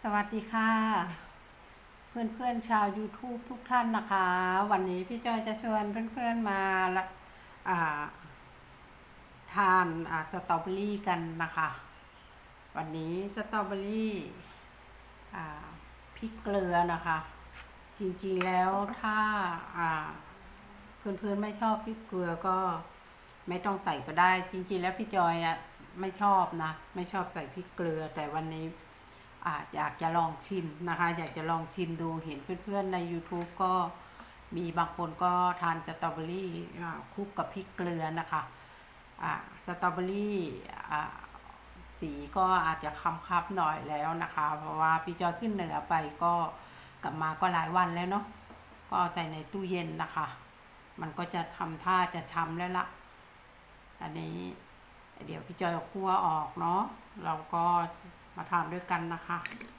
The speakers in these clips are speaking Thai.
สวัสดีค่ะเพื่อนๆชาว YouTube ทุกท่านนะคะวันนี้พี่จอยจะชวนเพื่อนๆมาอ่าทานสตรอเบอรี่กันนะคะวันนี้สตรอเบอรี่พริกเกลือนะคะจริงๆแล้วถ้าเพื่อนๆไม่ชอบพริกเกลือก็ไม่ต้องใส่ก็ได้จริงๆแล้วพี่จอยไม่ชอบนะไม่ชอบใส่พริกเกลือแต่วันนี้อยากจะลองชิมนะคะอยากจะลองชิมดูเห็นเพื่อนๆใน YouTube ก็มีบางคนก็ทานสตรอเบอรี่คลุกกับพริกเกลือนะคะสตรอเบอรี่สีก็อาจจะค้ำๆหน่อยแล้วนะคะเพราะว่าพี่จอยขึ้นเหนือไปก็กลับมาก็หลายวันแล้วเนาะก็ใส่ในตู้เย็นนะคะมันก็จะทำท่าจะช้ำแล้วละอันนี้เดี๋ยวพี่จอยคั่วออกเนาะเราก็มาทานด้วยกันนะคะ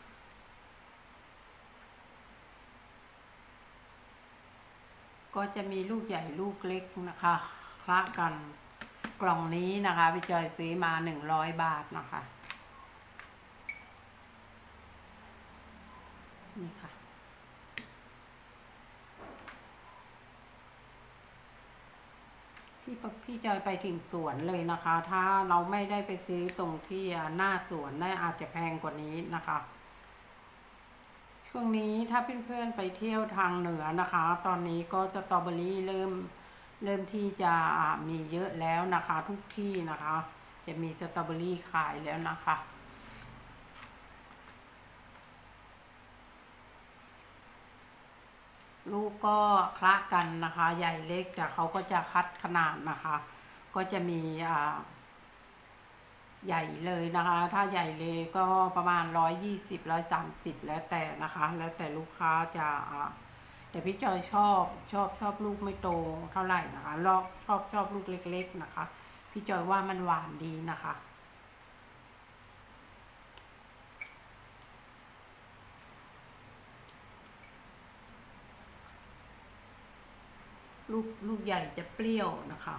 ก็จะมีลูกใหญ่ลูกเล็กนะคะคละกันกล่องนี้นะคะพี่จอยซื้อมา100 บาทนะคะนี่ค่ะพี่จอยไปถึงสวนเลยนะคะถ้าเราไม่ได้ไปซื้อตรงที่หน้าสวนน่าอาจจะแพงกว่านี้นะคะช่วงนี้ถ้าเพื่อนๆไปเที่ยวทางเหนือนะคะตอนนี้ก็สตรอเบอรี่เริ่มที่จะมีเยอะแล้วนะคะทุกที่นะคะจะมีสตรอเบอรี่ขายแล้วนะคะลูกก็คละกันนะคะใหญ่เล็กแต่เขาก็จะคัดขนาดนะคะก็จะมีใหญ่เลยนะคะถ้าใหญ่เลยก็ประมาณ120 130แล้วแต่นะคะแล้วแต่ลูกค้าจะแต่พี่จอยชอบลูกไม่โตเท่าไหร่นะคะชอบลูกเล็กๆนะคะพี่จอยว่ามันหวานดีนะคะลูกใหญ่จะเปรี้ยวนะคะ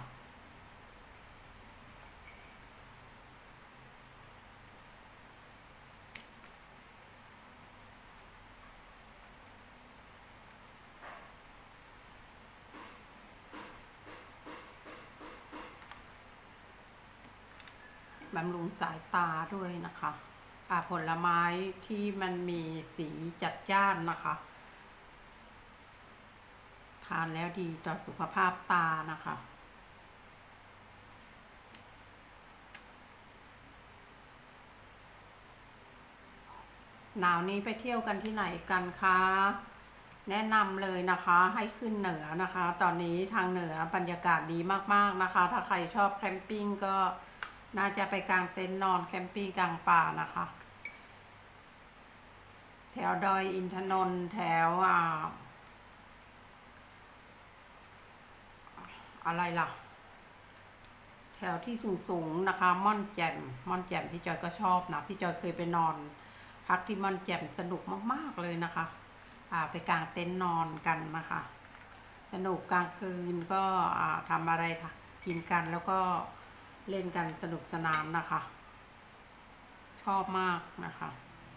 บำรุงสายตาด้วยนะคะผลไม้ที่มันมีสีจัดจ้านนะคะทานแล้วดีต่อสุขภาพตานะคะหนาวนี้ไปเที่ยวกันที่ไหนกันคะแนะนำเลยนะคะให้ขึ้นเหนือนะคะตอนนี้ทางเหนือบรรยากาศดีมากๆนะคะถ้าใครชอบแคมปิ้งก็น่าจะไปกางเต็นท์นอนแคมปิ้งกลางป่านะคะแถวดอยอินทนนท์แถวอะไรล่ะแถวที่สูงนะคะม่อนแจ่มพี่จอยก็ชอบนะพี่จอยเคยไปนอนพักที่ม่อนแจ่มสนุกมากๆเลยนะคะไปกางเต็นท์นอนกันนะคะสนุกกลางคืนก็ทำอะไรกินกันแล้วก็เล่นกันสนุกสนานนะคะชอบมากนะคะ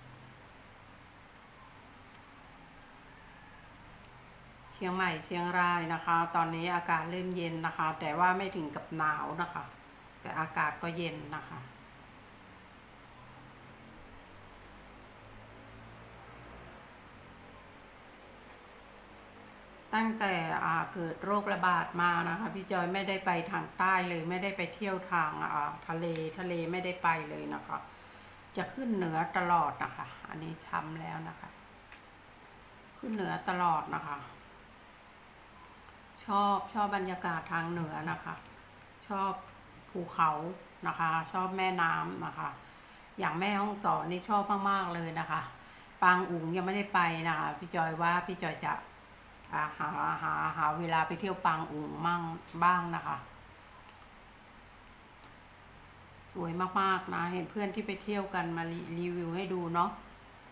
เชียงใหม่เชียงรายนะคะตอนนี้อากาศเริ่มเย็นนะคะแต่ว่าไม่ถึงกับหนาวนะคะแต่อากาศก็เย็นนะคะตั้งแต่เกิดโรคระบาดมานะคะพี่จอยไม่ได้ไปทางใต้เลยไม่ได้ไปเที่ยวทางทะเลไม่ได้ไปเลยนะคะจะขึ้นเหนือตลอดนะคะอันนี้ช้ำแล้วนะคะขึ้นเหนือตลอดนะคะชอบบรรยากาศทางเหนือนะคะชอบภูเขานะคะชอบแม่น้ำนะคะอย่างแม่ฮ่องสอนนี่ชอบมากๆเลยนะคะปางอุ๋งยังไม่ได้ไปนะคะพี่จอยว่าพี่จอยจะหาเวลาไปเที่ยวปางอุ๋งมั่งบ้างนะคะสวยมากๆนะเห็นเพื่อนที่ไปเที่ยวกันมารีวิวให้ดูเนาะ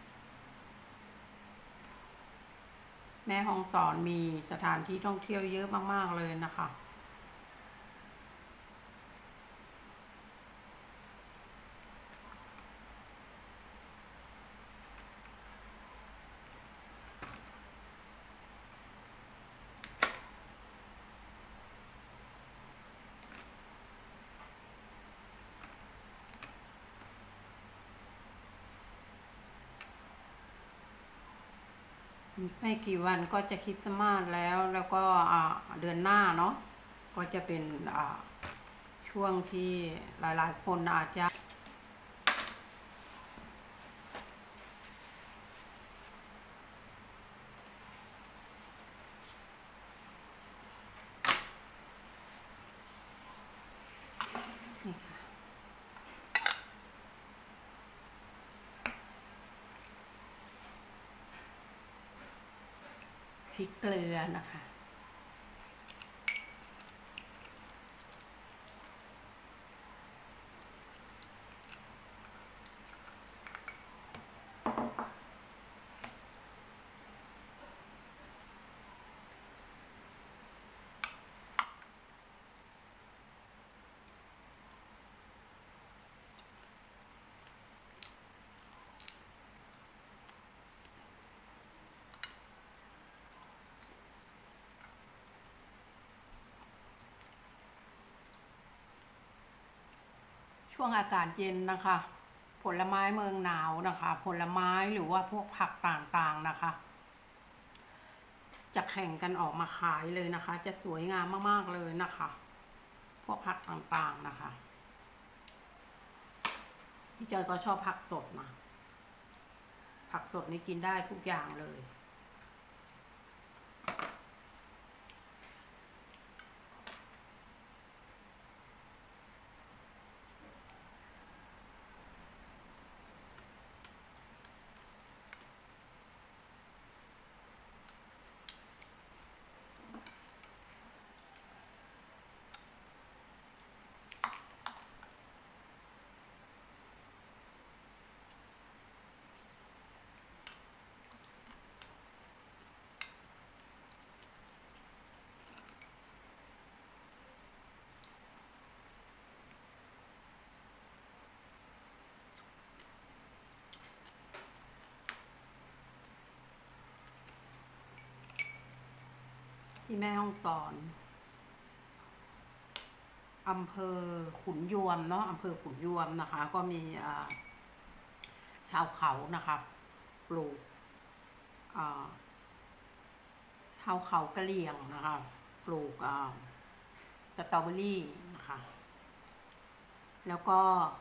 แม่ฮ่องสอนมีสถานที่ท่องเที่ยวเยอะมากๆเลยนะคะไม่กี่วันก็จะคริสต์มาสแล้วก็เดือนหน้าเนาะก็จะเป็นช่วงที่หลายๆคนอาจจะนี่ค่ะพริกเกลือนะคะ ช่วงอากาศเย็นนะคะ ผลไม้เมืองหนาวนะคะ ผลไม้หรือว่าพวกผักต่างๆนะคะจะแข่งกันออกมาขายเลยนะคะ จะสวยงามมากๆเลยนะคะ พวกผักต่างๆนะคะพี่จอยก็ชอบผักสดนะผักสดนี่กินได้ทุกอย่างเลยที่แม่ฮ่องสอนอำเภอขุนยวมเนาะอำเภอขุนยวมนะคะก็มีชาวเขานะคะปลูกชาวเขากะเหรี่ยงนะคะปลูกสตรอเบอรี่นะคะแล้วก็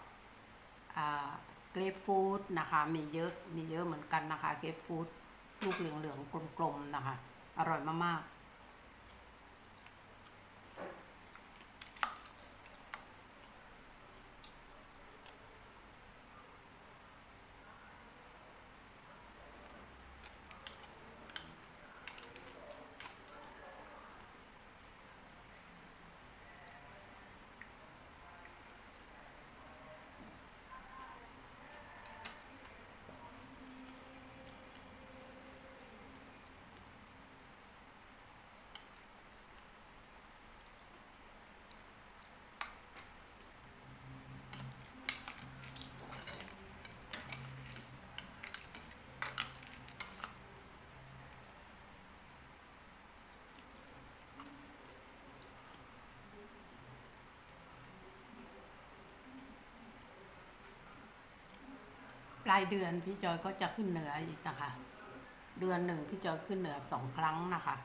เกรปฟรุตนะคะมีเยอะเหมือนกันนะคะเกรปฟรุตลูกเหลืองๆกลมๆนะคะอร่อยมากๆปลายเดือนพี่จอยก็จะขึ้นเหนืออีกนะคะเดือนหนึ่งพี่จอยขึ้นเหนือ2 ครั้งนะคะ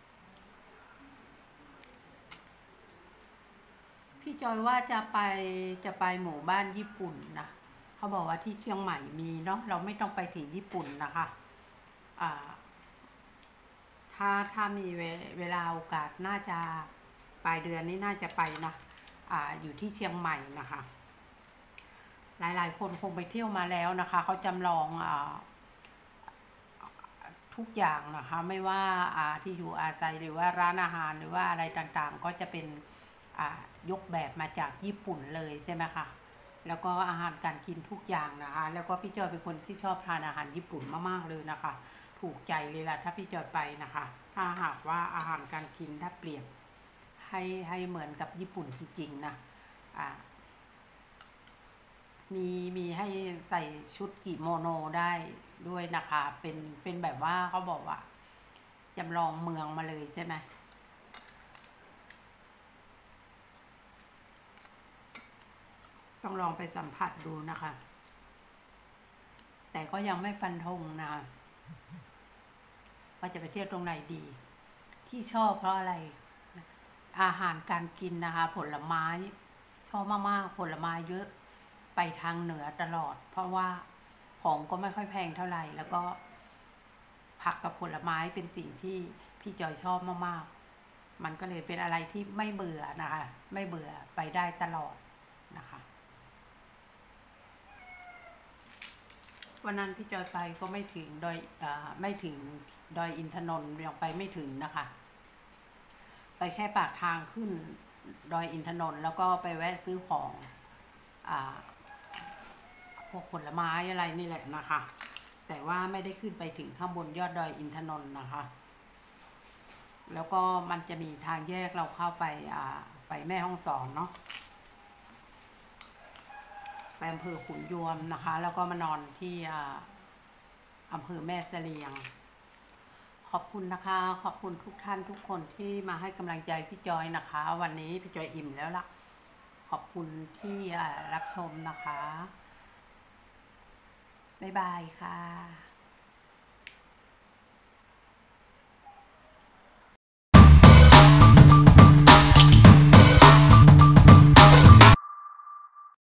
พี่จอยว่าจะไปหมู่บ้านญี่ปุ่นนะเขาบอกว่าที่เชียงใหม่มีเนาะเราไม่ต้องไปถึงญี่ปุ่นนะคะถ้ามีเวลาโอกาสน่าจะปลายเดือนนี้น่าจะไปนะอยู่ที่เชียงใหม่นะคะหลายๆคนคงไปเที่ยวมาแล้วนะคะเขาจำลองทุกอย่างนะคะไม่ว่าที่อยู่อาศัยหรือว่าร้านอาหารหรือว่าอะไรต่างๆก็จะเป็นยกแบบมาจากญี่ปุ่นเลยใช่ไหมคะแล้วก็อาหารการกินทุกอย่างนะคะแล้วก็พี่จอยเป็นคนที่ชอบทานอาหารญี่ปุ่นมากๆเลยนะคะถูกใจเลยล่ะถ้าพี่จอยไปนะคะถ้าหากว่าอาหารการกินถ้าเปรียบให้เหมือนกับญี่ปุ่นจริงๆนะมีให้ใส่ชุดกิโมโนได้ด้วยนะคะเป็นแบบว่าเขาบอกว่าจำลองเมืองมาเลยใช่ไหมต้องลองไปสัมผัสดูนะคะแต่ก็ยังไม่ฟันธงนะว่าจะไปเที่ยวตรงไหนดี ที่ชอบเพราะอะไร อาหารการกินนะคะ ผลไม้ชอบมากๆผลไม้เยอะไปทางเหนือตลอด เพราะว่าของก็ไม่ค่อยแพงเท่าไหร่ แล้วก็ผักกับผลไม้เป็นสิ่งที่พี่จอยชอบมากๆมันก็เลยเป็นอะไรที่ไม่เบื่อนะคะไม่เบื่อไปได้ตลอดนะคะวันนั้นพี่จอยไปก็ไม่ถึงดอยไม่ถึงดอยอินทนนท์ยังไปไม่ถึงนะคะไปแค่ปากทางขึ้นดอยอินทนนท์แล้วก็ไปแวะซื้อของพวกผลไม้อะไรนี่แหละนะคะแต่ว่าไม่ได้ขึ้นไปถึงข้างบนยอดดอยอินทนนท์นะคะแล้วก็มันจะมีทางแยกเราเข้าไปแม่ฮ่องสอนเนาะไปอำเภอขุนยวมนะคะแล้วก็มานอนที่อำเภอแม่เสลียงขอบคุณนะคะขอบคุณทุกท่านทุกคนที่มาให้กำลังใจพี่จอยนะคะวันนี้พี่จอยอิ่มแล้วล่ะขอบคุณที่รับชมนะคะบ๊ายบายค่ะ